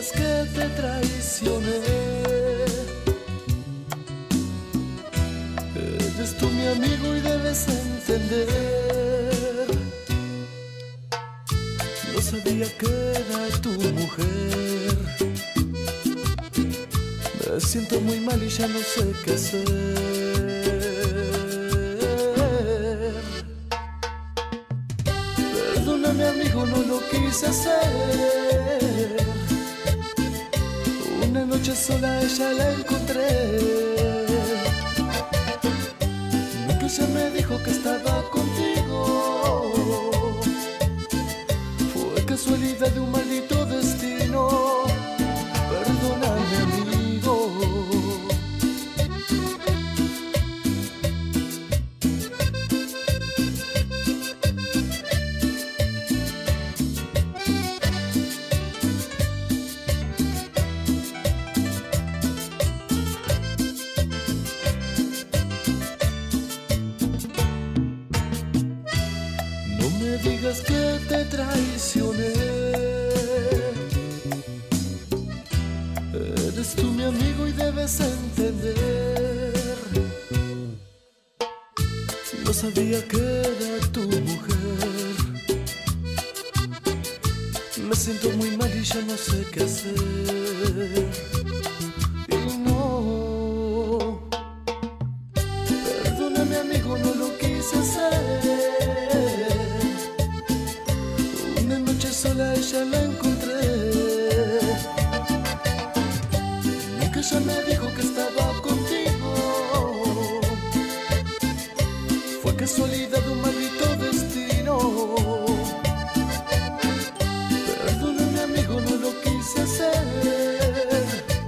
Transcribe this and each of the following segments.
digas que te traicioné. Eres tú mi amigo y debes entender. No sabía que era tu mujer. Me siento muy mal y ya no sé qué hacer. Perdóname amigo, no lo quise hacer. Una noche sola ella la encontré. Nunca ella me dijo que estaba contigo. Fue casualidad de un maldito destino. Perdóname amigo. No me digas que te traicioné. Eres tú mi amigo y debes entender. No sabía que era tu mujer. Me siento muy mal y ya no sé qué hacer. Y no, perdóname amigo, no lo quise hacer. Una noche sola ella la encontré. Nunca ella me dijo que estaba contigo. Fue casualidad de un maldito destino. Perdóname amigo, no lo quise hacer.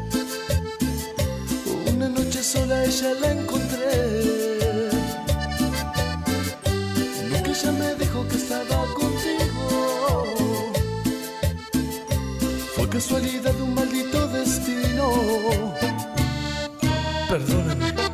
Una noche sola ella la encontré. Nunca ella me dijo que estaba contigo. Fue casualidad de un maldito destino. Perdóname, amigo.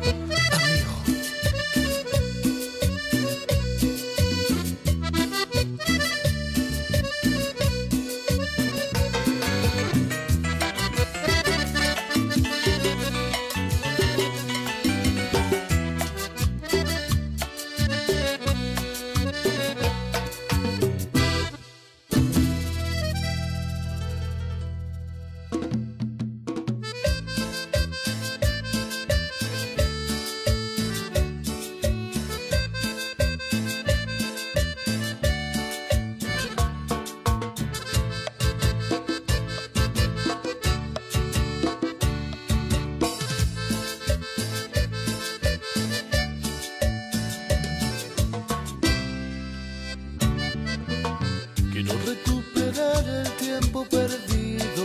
Quiero recuperar el tiempo perdido,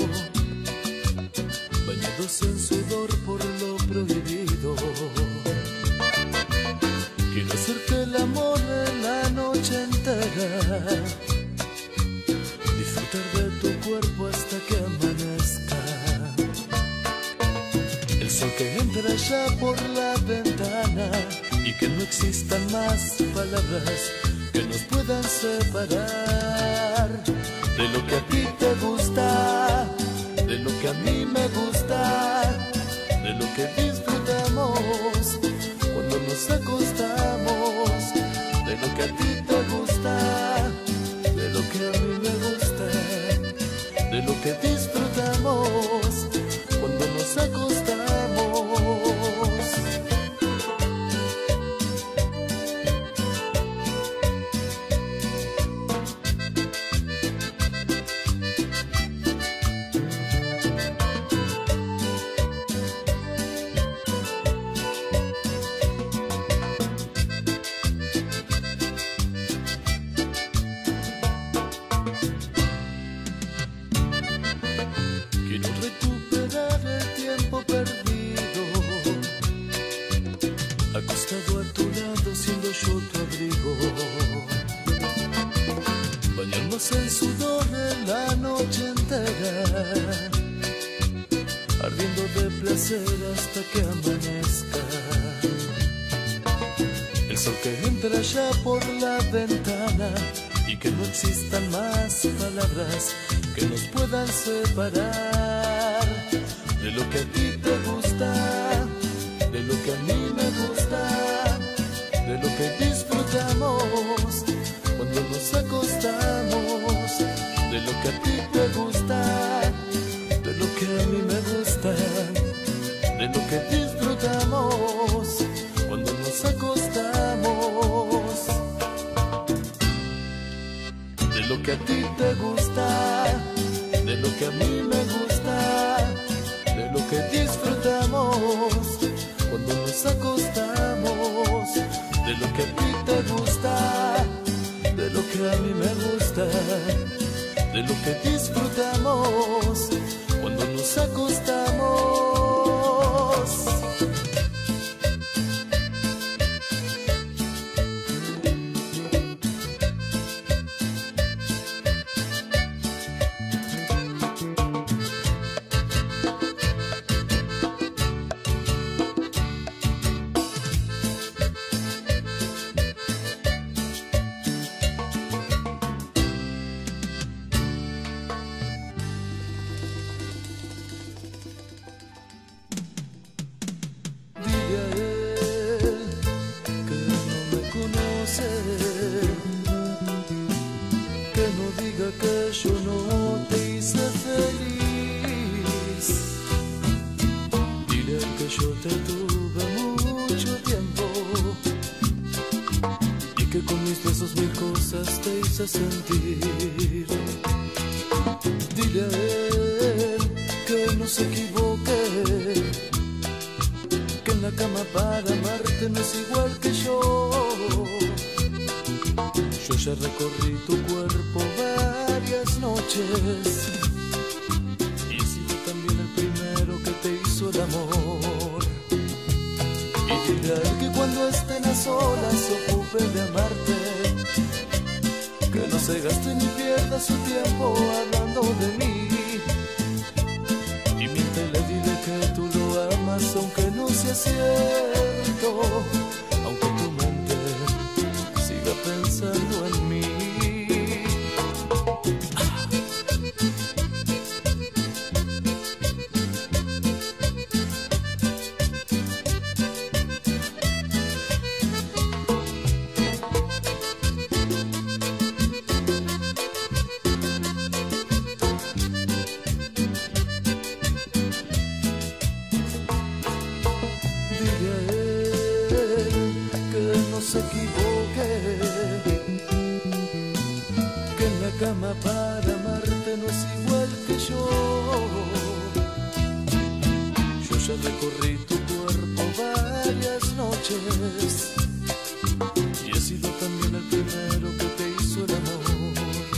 bañados en sudor por lo prohibido. Quiero hacerte el amor en la noche entera, disfrutar de tu cuerpo hasta que amanezca. El sol que entra ya por la ventana y que no existan más palabras que nos puedan separar de lo que a ti te gusta, de lo que a mí me gusta, de lo que disfrutamos cuando nos acostamos, de lo que a ti te gusta, de lo que a mí me gusta, de lo que disfrutamos cuando nos acostamos. Quiero recuperar el tiempo perdido, acostado a tu lado siendo yo tu abrigo, bañarnos en sudor en la noche entera, ardiendo de placer hasta que amanezca. El sol que entra ya por la ventana y que no existan más palabras que nos puedan separar de lo que a ti te gusta, de lo que a mí me gusta, de lo que disfrutamos cuando nos acostamos, de lo que a ti te gusta, de lo que a mí me gusta, de lo que disfrutamos cuando nos acostamos, de lo que a ti te gusta, de lo que a mí me gusta, de lo que disfrutamos cuando nos acostamos, de lo que a ti te gusta, de lo que a mí me gusta, de lo que disfrutamos cuando nos acostamos. Que no diga que yo no te hice feliz. Dile que yo te tuve mucho tiempo y que con mis besos mil cosas te hice sentir. Dile a él que no se equivoque, que en la cama para amarte no es igual que yo. Yo ya recorrí tu cuerpo varias noches y he sido también el primero que te hizo el amor. Y dile a él que cuando estén a solas se ocupe de amarte, que no se gaste ni pierda su tiempo hablando de mí. Y miéntele, dile que tú lo amas aunque no sea cierto, aunque tu mente siga pensando en mí. Dile a él que no se equivoque, que en la cama para amarte no es igual que yo. Yo ya recorrí tu cuerpo varias noches y he sido también el primero que te hizo el amor.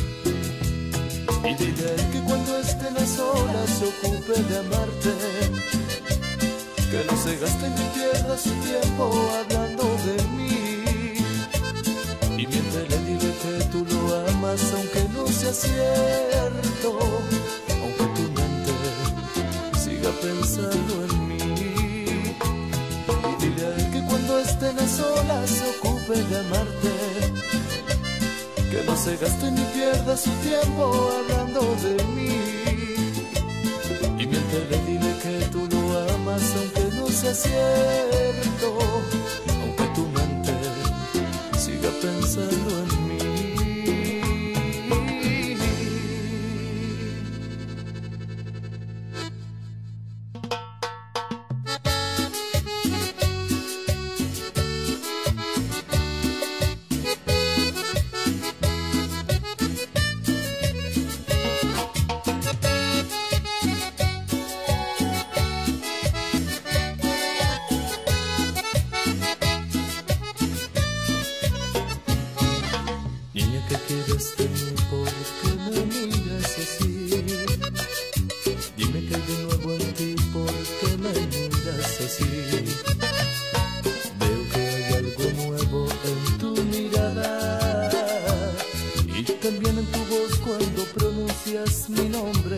Y dile a él que cuando estén a solas se ocupe de amarte, que no se gaste ni pierda su tiempo hablando de mí. Y miéntele, dile que tú lo amas aunque no sea cierto, aunque tu mente siga pensando en mí. Y dile a él que cuando estén a solas se ocupe de amarte, que no se gaste ni pierda su tiempo hablando de mí. Y miéntele, dile que tú lo amas aunque no sea cierto, aunque tu mente siga pensando en mí. Niña, ¿qué quieres de mí? ¿Por qué me miras así? Dime que hay de nuevo en ti, ¿por qué me miras así? Veo que hay algo nuevo en tu mirada y también en tu voz cuando pronuncias mi nombre.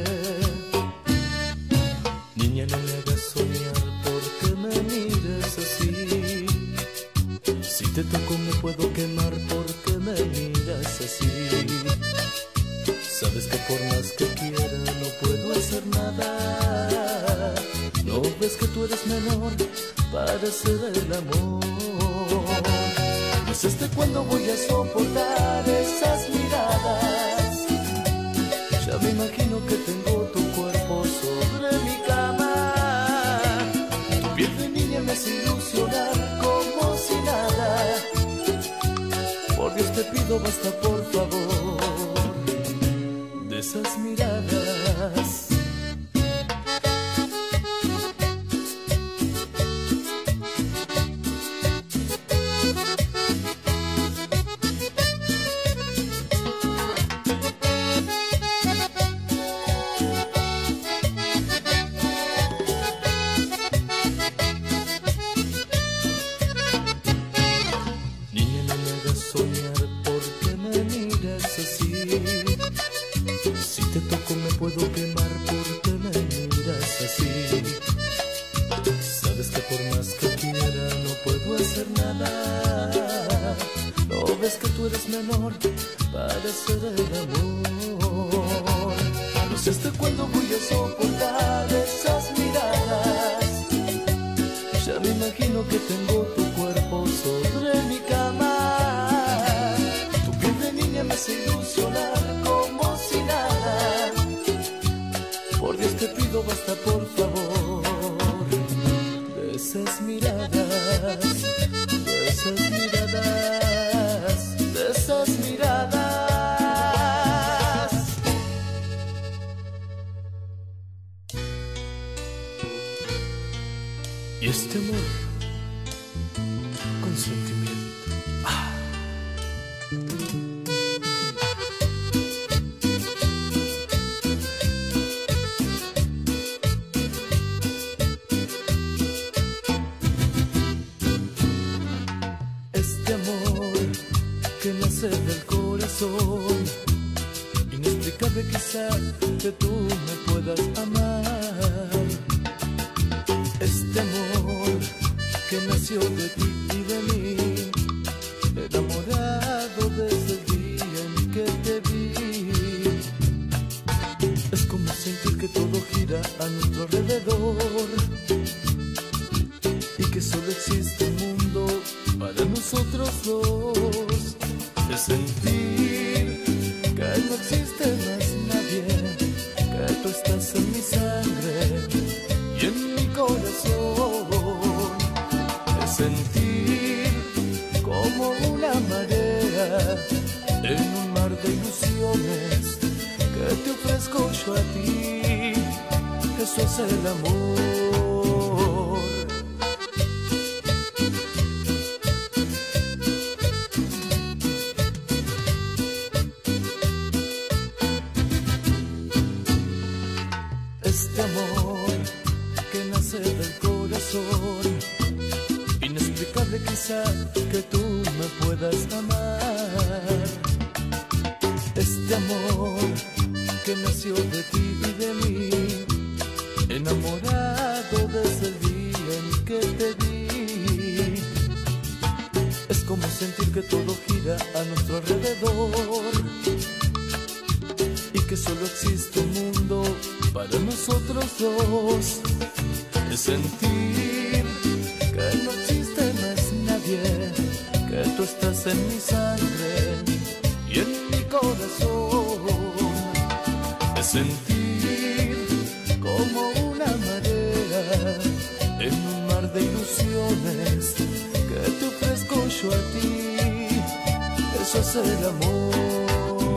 Niña, no me hagas soñar, ¿por qué me miras así? Si te toco me puedo quemar porque me miras así. Sabes que por más que quiera no puedo hacer nada. No ves que tú eres menor para hacer el amor. No sé hasta cuándo voy a soportar esas miradas. Ya me imagino que tengo tu cuerpo sobre mi cama. Tu piel de niña me hace ilusionar como si nada. Por Dios te pido basta por favor de esas miradas. Si te toco me puedo quemar porque me miras así. Sabes que por más que quiera no puedo hacer nada. No ves que tú eres menor para hacer el amor. No sé hasta cuándo voy a soportar esas miradas. Ya me imagino que tengo tu cuerpo sobre mi cama. Tu piel de niña me hace ilusionar como si nada. Por Dios te pido basta por favor de esas miradas, de esas miradas, de esas miradas. Y este amor con sentimiento. Este amor que nace del corazón, inexplicable quizá que tú me puedas amar. Este amor que nació de ti y de mí, enamorado desde el día en que te vi. Es como sentir que todo gira a nuestro alrededor y que solo existe un mundo para nosotros dos. Es sentir que no existe más nadie, que tú estás en mi sangre y en mi corazón. Es sentir como una marea en un mar de ilusiones que te ofrezco yo a ti. Eso es el amor. Este amor que nace del corazón, inexplicable quizá que tú me puedas amar. Este amor que nació de ti y de mí, enamorado desde el día en que te vi. Es como sentir que todo gira a nuestro alrededor y que solo existe un mundo para nosotros dos. Es sentir que no existe más nadie, que tú estás en mi sangre y en mi corazón. Es sentir como una marea en un mar de ilusiones que te ofrezco yo a ti. Eso es el amor.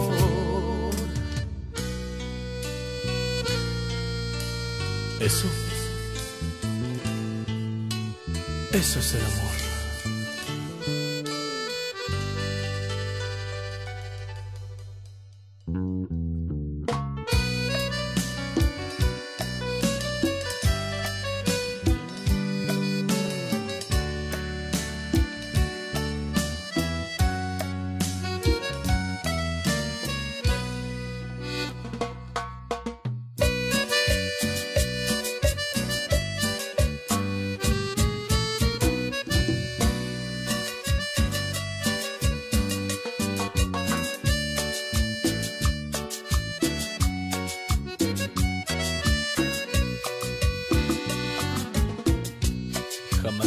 Eso es el amor.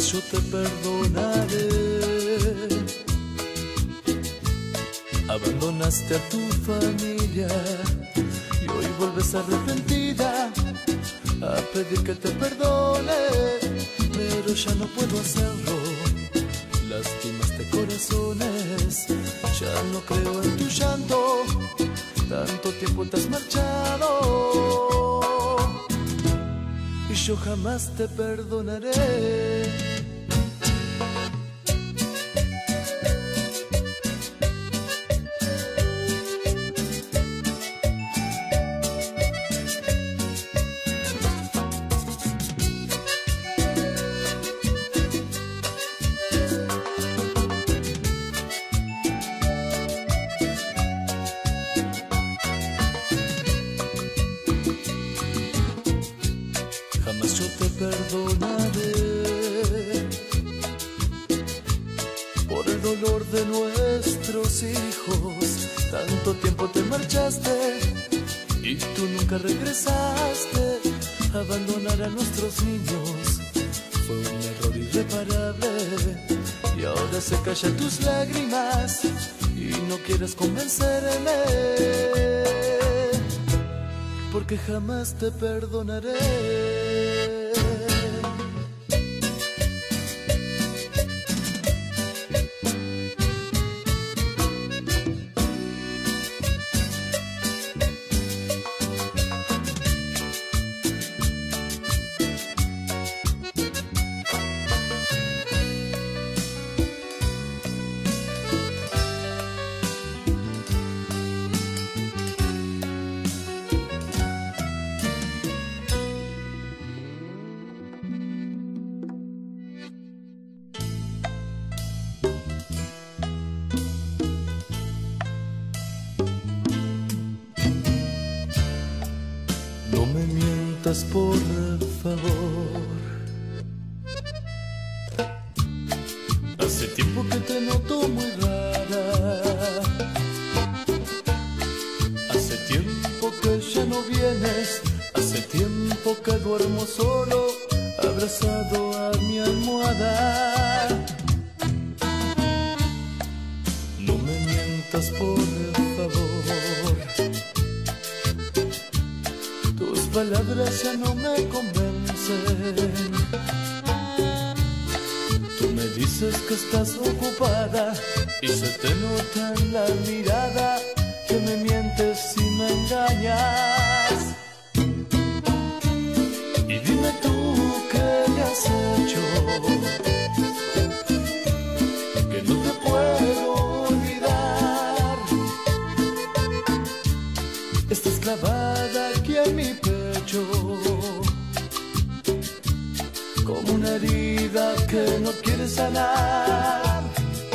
jamás yo te perdonaré. Abandonaste a tu familia y hoy vuelves arrepentida a pedir que te perdone, pero ya no puedo hacerlo. Lastimaste corazones, ya no creo en tu llanto, tanto tiempo te has marchado y yo jamás te perdonaré. Jamás yo te perdonaré por el dolor de nuestros hijos. Tanto tiempo te marchaste y tú nunca regresaste. Abandonar a nuestros niños fue un error irreparable y ahora se callan tus lágrimas y no quieres convencerme, porque jamás te perdonaré. No me mientas, por favor. Hace tiempo que te noto muy rara. Hace tiempo que ya no vienes. Hace tiempo que duermo solo, abrazado a mi almohada. No me mientas, por favor. Tus palabras ya no me convencen. Tú me dices que estás ocupada y se te nota en la mirada que me mientes y me engañas. Y dime tú qué me has hecho, que no te puedo olvidar. Estás clavada aquí en mi pecho, como una herida que no quiere sanar.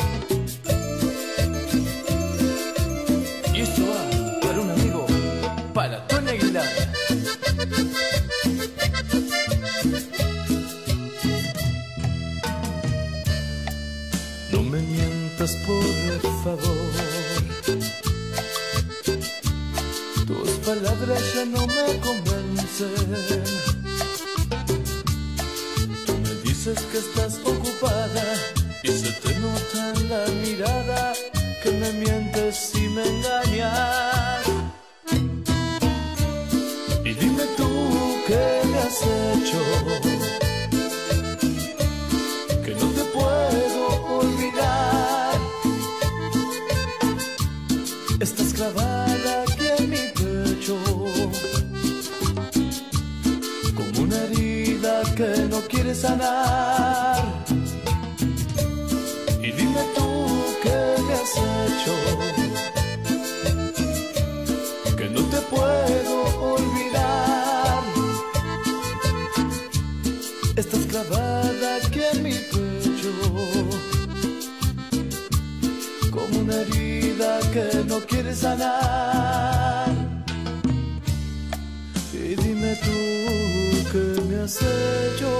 Y esto va para un amigo, para Tony Aguilar. No me mientas, por favor. Tus palabras ya no me convencen. Tú me dices que estás ocupada y se te nota en la mirada que me mientes y me engañas. Y dime tú qué me has hecho, que no te puedo olvidar. Estás clavada aquí en mi pecho, como una herida que no quiere sanar. Y dime tú qué me has hecho, que no te puedo olvidar. Estás clavada aquí en mi pecho, como una herida que no quiere sanar. Y dime tú qué me has hecho.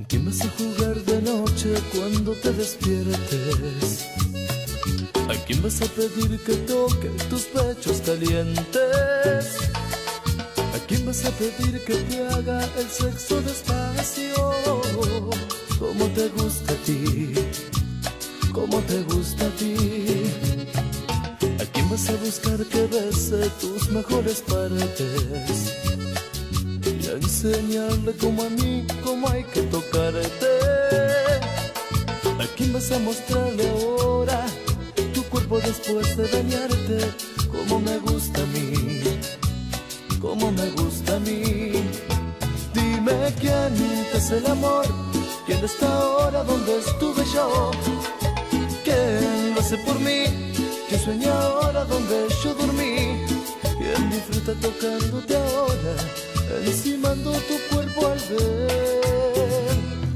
quién vas a jugar de noche cuando te despiertes? ¿A quién vas a pedir que toque tus pechos calientes? ¿A quién vas a pedir que te haga el sexo despacio? ¿Cómo te gusta a ti? ¿Cómo te gusta a ti? ¿A quién vas a buscar que bese tus mejores partes? Y a enseñarle como a mí, cómo hay que tocarte. ¿A quién vas a mostrarle ahora tu cuerpo después de dañarte? Como me gusta a mí, como me gusta a mí. Dime quién te hace el amor, quién está ahora donde estuve yo. ¿Quién lo hace por mí? ¿Quién sueña ahora donde yo dormí? ¿Quién disfruta tocándote ahora, encimando tu cuerpo al ver?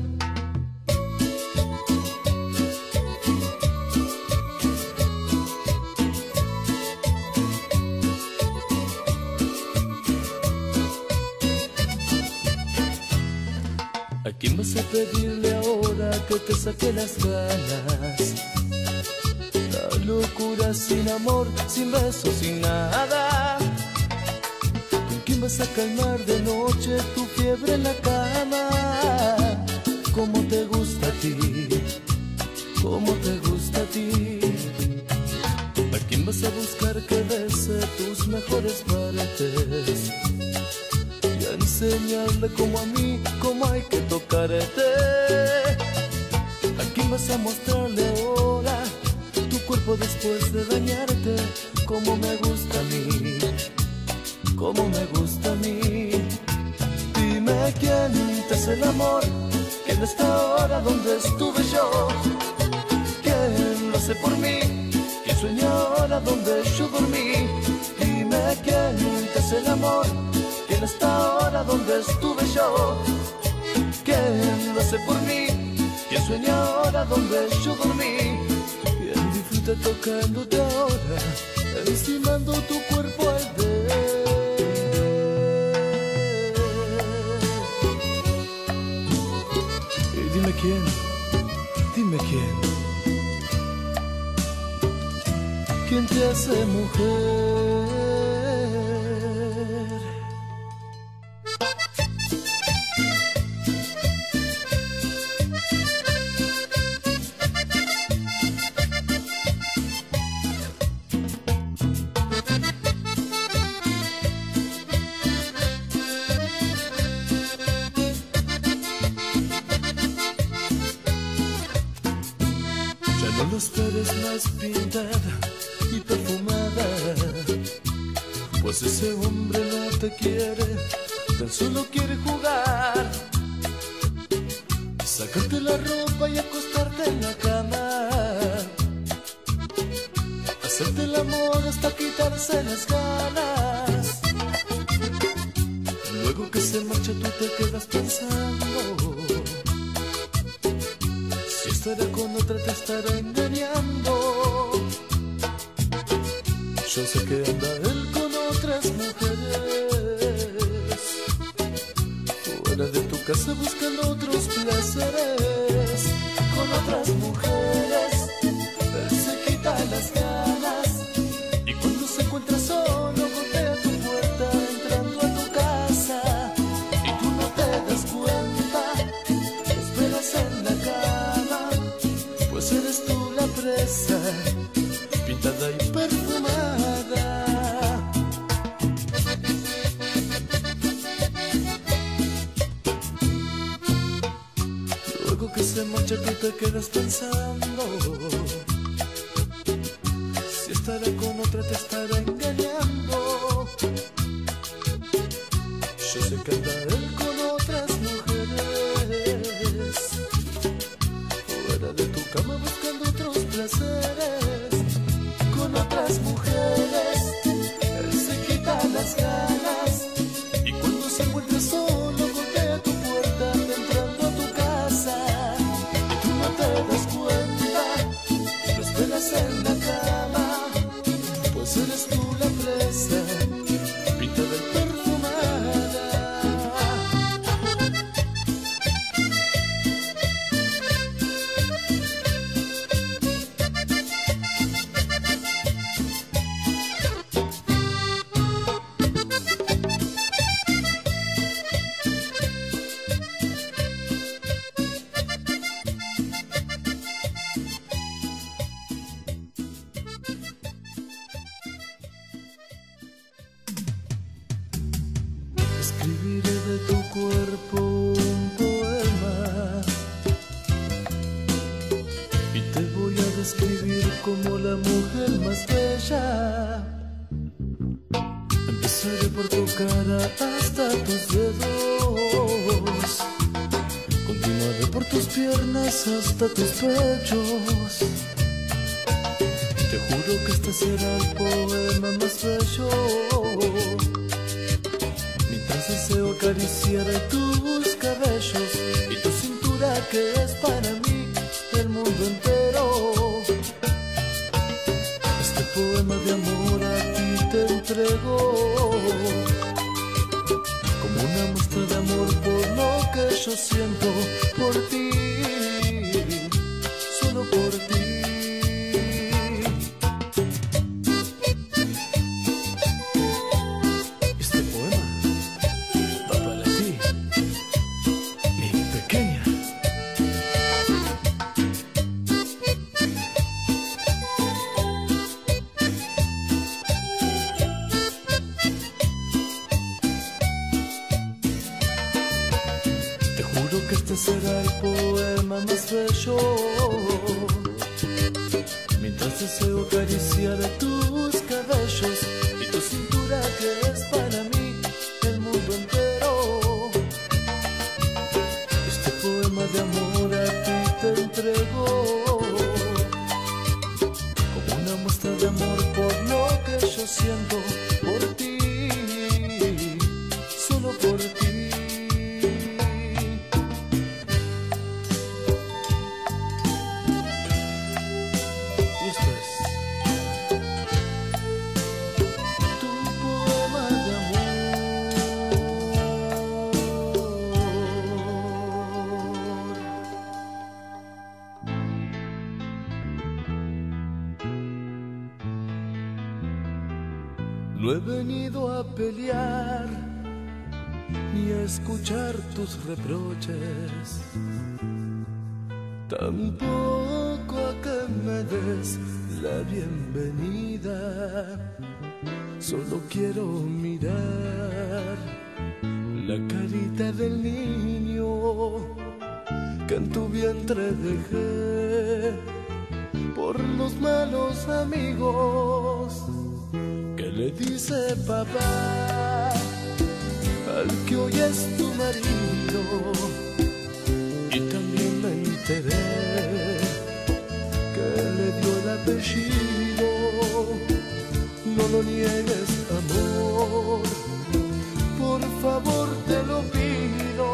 ¿A quién vas a pedirle ahora que te saque las ganas? La locura sin amor, sin besos, sin nada. ¿Con quién vas a calmar de noche tu fiebre en la cama? ¿Cómo te gusta a ti? ¿Cómo te gusta a ti? ¿A quién vas a buscar que bese tus mejores partes? Y a enseñarle como a mí, cómo hay que tocarte. ¿A quién vas a mostrarle ahora tu cuerpo después de dañarte? Como me gusta a mí, como me gusta a mí. Dime quién te hace el amor, quién está ahora donde estuve yo. ¿Quién lo hace por mí? ¿Quién sueña ahora donde yo dormí? Dime quién te hace el amor, quién está ahora donde estuve yo. ¿Quién lo hace por mí? ¿Quién sueña ahora donde yo dormí? ¿Quién disfruta tocándote ahora, encimando tu cuerpo al ver? Y dime quién, dime quién. ¿Quién te hace mujer? No esperes más pintada y perfumada, pues ese hombre no te quiere, tan solo quiere jugar, sacarte la ropa y acostarte en la cama, hacerte el amor hasta quitarse las ganas. Luego que se marcha tú te quedas pensando, si estará con otra te estará engañando. Yo sé que anda él con otras mujeres, fuera de tu casa buscando otros placeres. Con otras mujeres él se quita las ganas, y cuando se encuentra solo golpea tu puerta entrando a tu casa, y tú no te das cuenta, te esperas en la cama, pues eres tú la presa, pintada y perfumada. Luego que se marcha tú te quedas pensando, si estará con otra te estará engañando. Yo sé que anda él con otras mujeres, fuera de tu cama buscando otros placeres. Con otras mujeres él se quita las ganas, y cuando se encuentra solo golpea tu puerta entrando a tu casa, y tú no te das cuenta, lo esperas en la cama, pues eres tú la presa, pintada y perfumada. describir como la mujer más bella. Empezaré por tu cara hasta tus dedos, continuaré por tus piernas hasta tus pechos. Te juro que este será el poema más bello, mientras deseo acariciar tus cabellos y tu cintura, que es para mí el mundo entero. Este poema de amor a ti te entrego, como una muestra de amor por lo que yo siento por ti, solo por ti. Este poema va para ti, mi pequeña. Que este será el poema más bello, mientras deseo acariciar tus cabellos y tu cintura, que es para mí el mundo entero. Este poema de amor a ti te entrego, como una muestra de amor por lo que yo siento por ti, solo por ti. No he venido a pelear ni a escuchar tus reproches, tampoco a que me des la bienvenida. Solo quiero mirar la carita del niño que en tu vientre dejé por los malos amigos, que le dice papá al que hoy es tu marido. Y también me enteré que le dio el apellido. No lo niegues, amor, por favor te lo pido.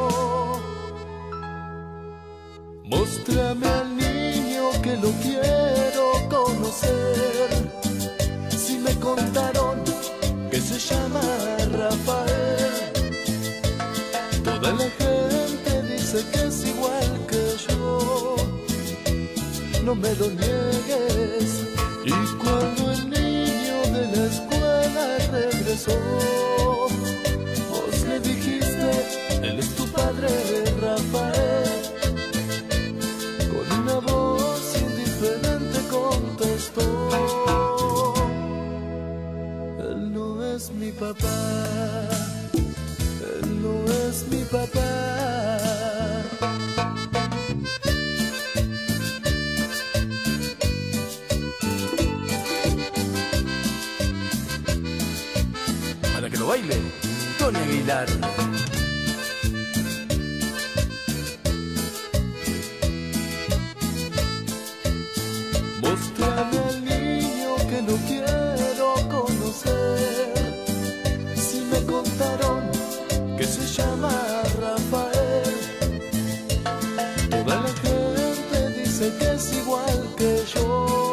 Móstrame al niño que lo quiero conocer. Si me contaron que se llama Rafael, toda la gente dice que es igual que yo. No me lo niegues. Y cuando el niño de la escuela regresó, vos le dijiste, él es tu padre, Rafael. Con una voz indiferente contestó, él no es mi papá, él no es mi papá. Para que lo baile Tony Aguilar. Mostrame al niño que lo quiero conocer. Si me contaron que se llama Rafael, toda la gente dice que es igual que yo.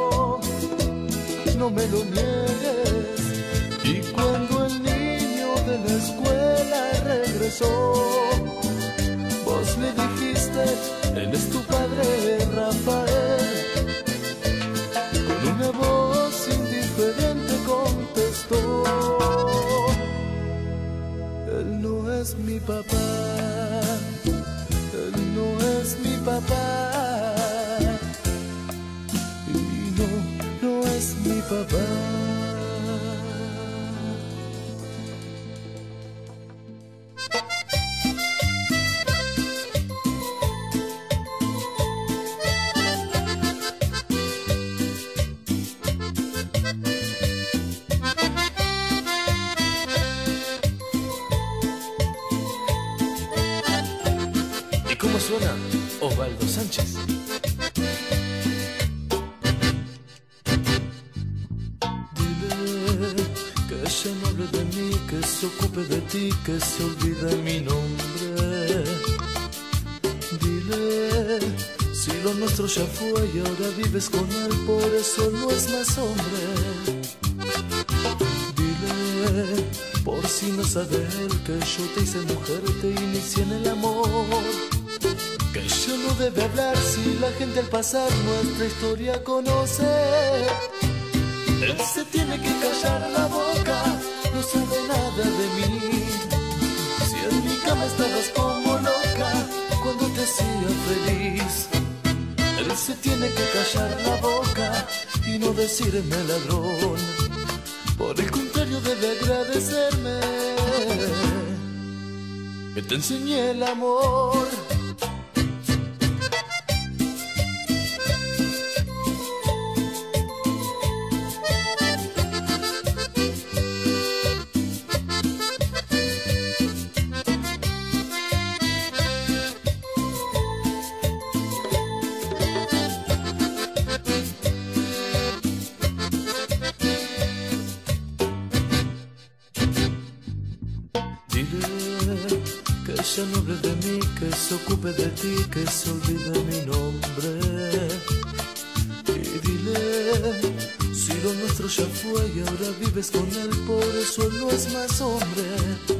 No me lo niegues. Y cuando el niño de la escuela regresó, vos le dijiste, él es tu padre, Rafael. Con una voz indiferente contestó, él no es mi papá, él no es mi papá. Y no, no es mi papá. Ubaldo Sánchez. Dile que ella no hable de mí, que se ocupe de ti, que se olvide mi nombre. Dile si lo nuestro ya fue y ahora vives con él, por eso no es más hombre. Dile, por si no sabe él, que yo te hice mujer, te inicié en el amor. Que ella no debe hablar si la gente al pasar nuestra historia conoce. Él se tiene que callar la boca, no sabe nada de mí. Si en mi cama estabas como loca cuando te hacía feliz. Él se tiene que callar la boca y no decirme ladrón. Por el contrario debe agradecerme que te enseñé el amor. Dile que ella no hable de mí, que se ocupe de ti, que se olvide mi nombre. Y dile, si lo nuestro ya fue y ahora vives con él, por eso él no es más hombre.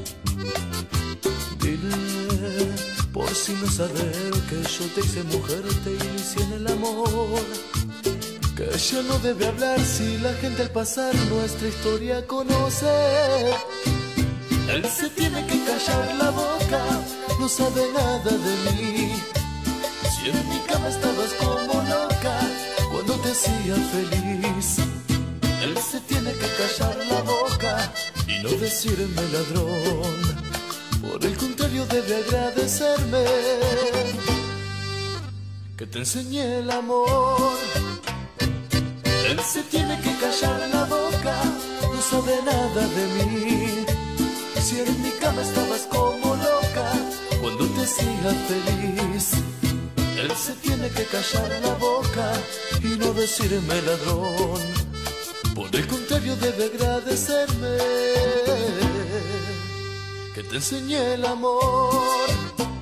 Dile, por si no sabe él, que yo te hice mujer, te inicié en el amor. Que ella no debe hablar si la gente al pasar nuestra historia conoce. Él se tiene que callar la boca, no sabe nada de mí. Si en mi cama estabas como loca cuando te hacía feliz. Él se tiene que callar la boca y no decirme ladrón. Por el contrario debe agradecerme que te enseñé el amor. Él se tiene que callar la boca, no sabe nada de mí. Si en mi cama estabas como loca cuando te hacía feliz. Él se tiene que callar la boca y no decirme ladrón. Por el contrario debe agradecerme que te enseñé el amor.